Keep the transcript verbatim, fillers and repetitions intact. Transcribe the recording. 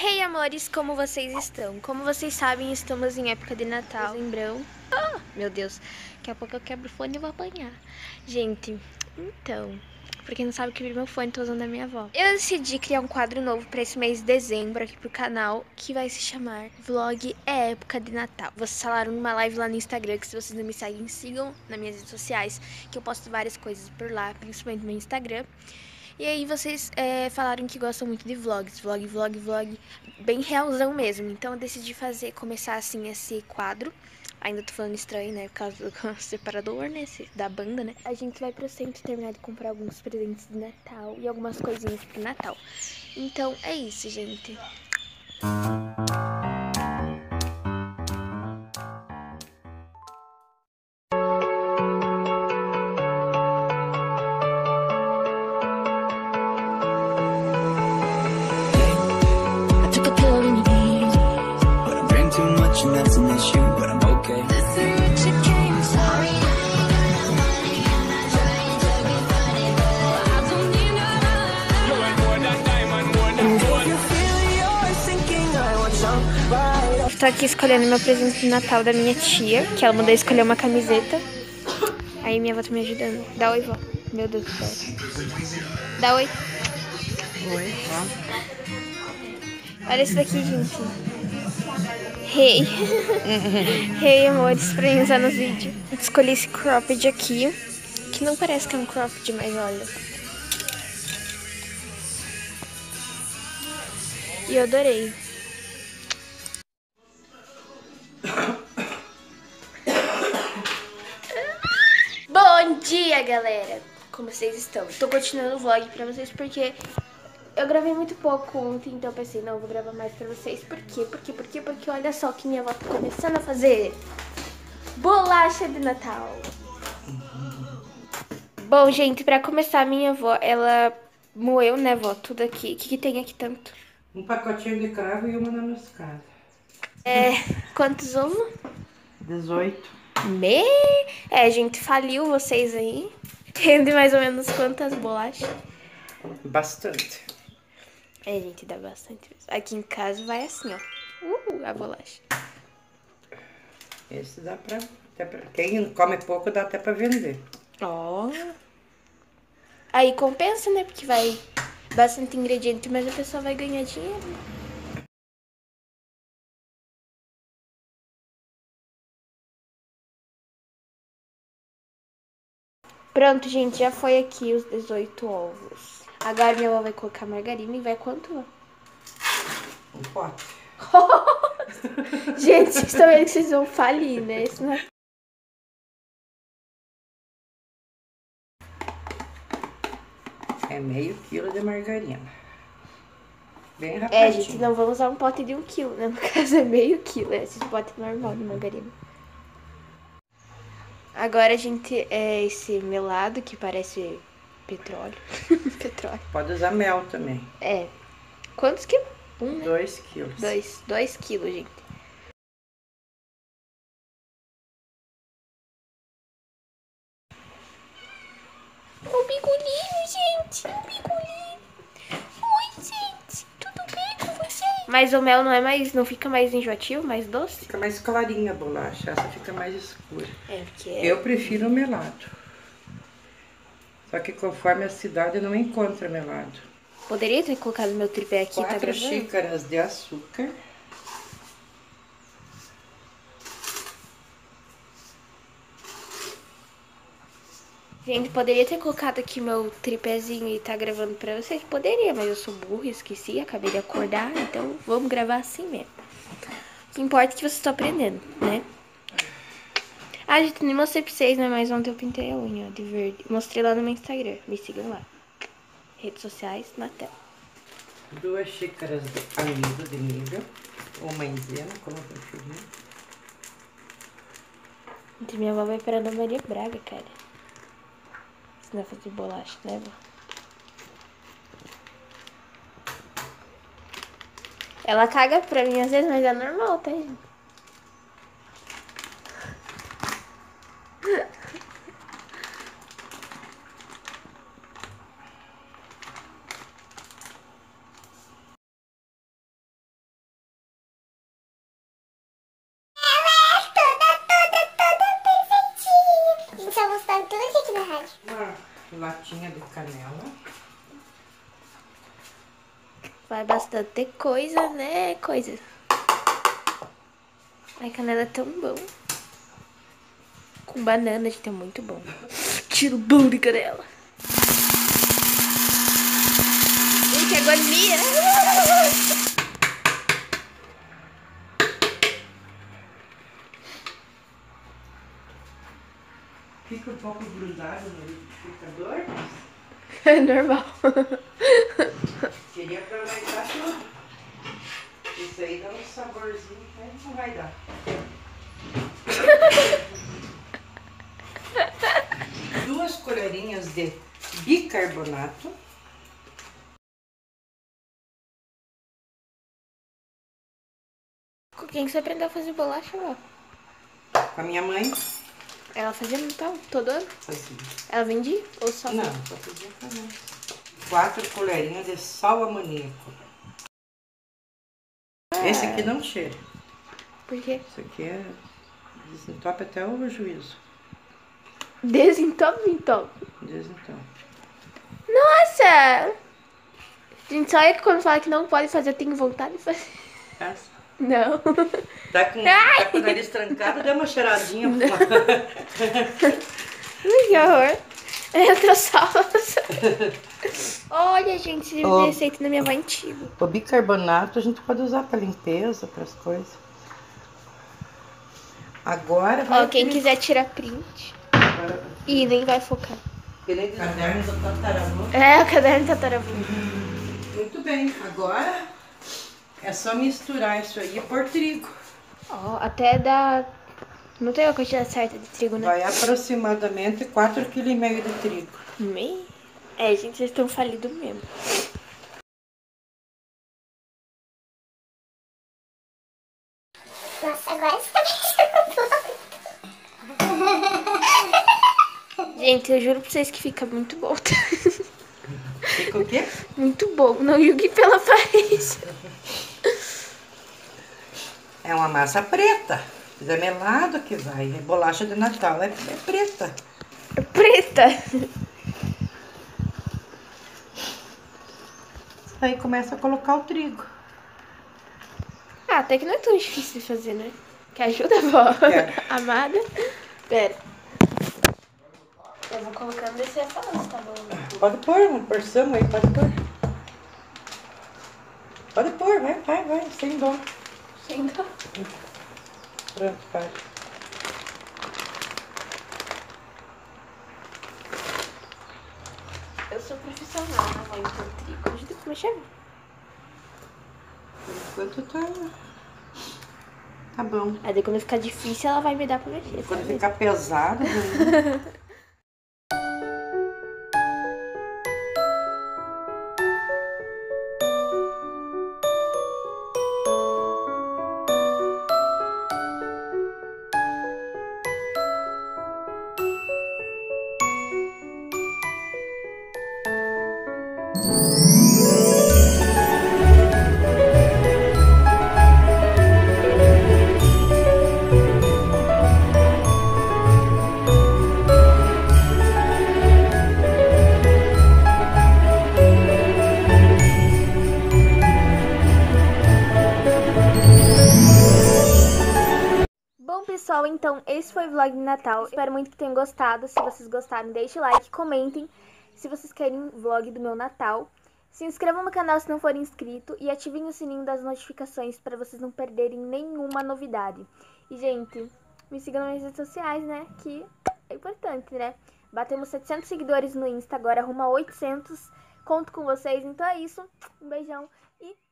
Hey amores, como vocês estão? Como vocês sabem, estamos em época de Natal, dezembrão. Ah, meu Deus, daqui a pouco eu quebro o fone e vou apanhar. Gente, então, pra quem não sabe, eu quebrei meu fone, tô usando a minha avó. Eu decidi criar um quadro novo pra esse mês de dezembro aqui pro canal, que vai se chamar Vlog é Época de Natal. Vocês falaram numa live lá no Instagram, que se vocês não me seguem, sigam nas minhas redes sociais, que eu posto várias coisas por lá, principalmente no meu Instagram. E aí vocês é, falaram que gostam muito de vlogs, vlog, vlog, vlog, bem realzão mesmo. Então eu decidi fazer, começar assim esse quadro. Ainda tô falando estranho, né, por causa do separador, né, da banda, né. A gente vai pro centro terminar de comprar alguns presentes de Natal e algumas coisinhas pro Natal. Então é isso, gente. And that's an issue, but I'm okay. Estou aqui escolhendo meu presente de Natal da minha tia, que ela mandou escolher uma camiseta. Aí minha avó tá me ajudando. Dá oi, vó. Meu Deus do céu. Dá oi. Oi, ó. Olha esse daqui, gente. Hey. Hey, amores, pra mim usar nos vídeos. Escolhi esse cropped aqui, que não parece que é um cropped, mas olha. E eu adorei. Bom dia, galera! Como vocês estão? Tô continuando o vlog pra vocês porque eu gravei muito pouco ontem, então eu pensei, não, eu vou gravar mais pra vocês. Por quê? Por quê? Por quê? Porque olha só que minha avó tá começando a fazer bolacha de Natal. Bom, gente, pra começar, minha avó, ela moeu, né, vó, tudo aqui. O que, que tem aqui tanto? Um pacotinho de cravo e uma na moscada. É, quantos ovos? dezoito. Me... É, gente, faliu vocês aí. Rende mais ou menos quantas bolachas? Bastante. É, gente, dá bastante. Aqui em casa vai assim, ó. Uh, a bolacha. Esse dá pra, até pra... Quem come pouco dá até pra vender. Ó. Aí compensa, né? Porque vai bastante ingrediente, mas a pessoa vai ganhar dinheiro. Pronto, gente, já foi aqui os dezoito ovos. Agora minha avó vai colocar margarina e vai quanto? Um pote. Gente, vocês estão vendo que vocês vão falir, né? Isso não é... É meio quilo de margarina. Bem É, rapidinho. gente, não vamos usar um pote de um quilo, né? No caso é meio quilo, é esse pote normal de margarina. Agora a gente é esse melado que parece petróleo. Petróleo. Pode usar mel também. É. Quantos quilos? Um, né? Dois quilos. Dois. Dois quilos, gente. O bigolinho, gente. O bigolinho. Oi, gente. Tudo bem com vocês? Mas o mel não é mais, não fica mais enjoativo, mais doce? Fica mais clarinha a bolacha, essa fica mais escura. É, porque... Eu prefiro o melado. Só que conforme a cidade não encontra melado. Poderia ter colocado meu tripé aqui, Quatro tá gravando? xícaras de açúcar. Gente, poderia ter colocado aqui meu tripézinho e tá gravando pra vocês? Poderia, mas eu sou burra, esqueci, acabei de acordar, então vamos gravar assim mesmo. O que importa é que vocês estão aprendendo, né? Ah, gente, nem mostrei pra vocês, né? Mas ontem eu pintei a unha, ó, de verde. Mostrei lá no meu Instagram, me sigam lá. Redes sociais na tela. Duas xícaras de amido de nível, ou maisena, como eu preferir. Gente, minha avó vai para a Maria Braga, cara. Ensinar a fazer bolacha, né, vó? Ela caga pra mim às vezes, mas é normal, tá, gente? Uma latinha de canela. Vai bastante coisa, né? Coisa. Ai, canela é tão bom. Com banana, gente, é muito bom. Tiro bom de canela. Ai, que agonia. Fica um pouco grudado no liquidificador. É normal. Queria aproveitar tudo. Isso aí dá um saborzinho, mas não vai dar. Duas colherinhas de bicarbonato. Com quem que você aprendeu a fazer bolacha, ó? Com a minha mãe. Ela fazia então, todo ano? Fazia. Ela vendia ou só? Não, só fazia pra nós. Quatro colherinhas de sal amoníaco. Ah. Esse aqui não cheira. Por quê? Isso aqui é... desentope até o juízo. Desentope, entope. Desentope. Nossa! Gente, só é que quando fala que não pode fazer, eu tenho vontade de fazer. Essa. Não. Tá com, tá com o nariz trancado, deu uma cheiradinha. Ui, que horror. Entra salsa. Olha, gente, esse Ô. receita da minha avó antiga. O bicarbonato a gente pode usar para limpeza, para as coisas. Agora vai... Ó, quem quiser tirar print. Agora... Ih, nem vai focar. Caderno do tataravô. É, o caderno do tataravô. Muito bem, agora é só misturar isso aí e pôr trigo. Ó, até dá... Não tem a quantidade certa de trigo, né? Vai aproximadamente quatro vírgula cinco quilos de trigo. Meio? É, gente, vocês estão falidos mesmo. Nossa, agora você tá Gente, eu juro pra vocês que fica muito bom. Fica o quê? Muito bom, não julgue pela aparência. É uma massa preta. Mas é melado que vai. É bolacha de Natal, é, é preta. É preta. Aí começa a colocar o trigo. Ah, até que não é tão difícil de fazer, né? Que ajuda, vó? Quero. Amada. Pera. Eu vou colocando e você vai falando, tá bom? Pode pôr uma porção aí, pode pôr. Pode pôr, vai, vai, vai, sem dó. Sem dó. Pronto, vai. Eu sou profissional na mãe do trigo. Ajuda a mexer. Por enquanto tá... Tá bom. Aí daí quando ficar difícil, ela vai me dar pra mexer. Quando sabe? ficar pesado... né? Bom, pessoal, então esse foi o vlog de Natal. Espero muito que tenham gostado. Se vocês gostaram, deixe o like, comentem se vocês querem vlog do meu Natal. Se inscrevam no canal se não forem inscritos e ativem o sininho das notificações para vocês não perderem nenhuma novidade. E, gente, me sigam nas redes sociais, né? Que é importante, né? Batemos setecentos seguidores no Insta, agora rumo a oitocentos. Conto com vocês. Então é isso. Um beijão e